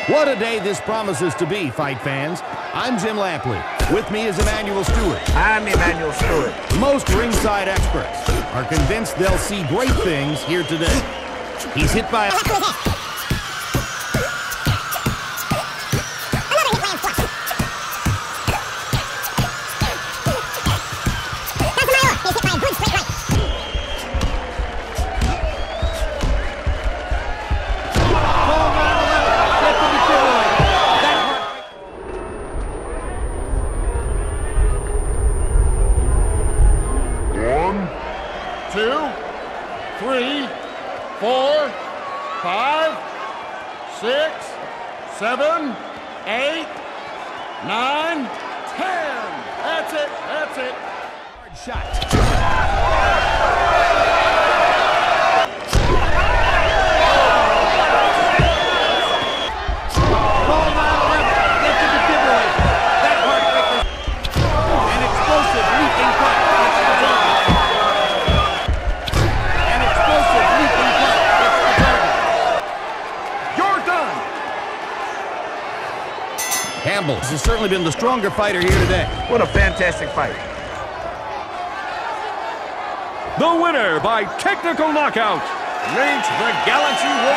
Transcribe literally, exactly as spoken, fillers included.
What a day this promises to be, fight fans. I'm Jim Lampley. With me is Emmanuel Stewart. I'm Emmanuel Stewart. Most ringside experts are convinced they'll see great things here today. He's hit by a... Two, three, four, five, six, seven, eight, nine, ten. That's it. That's it. Hard shot. Campbell has certainly been the stronger fighter here today. What a fantastic fight. The winner by technical knockout, Reach the Galaxy War.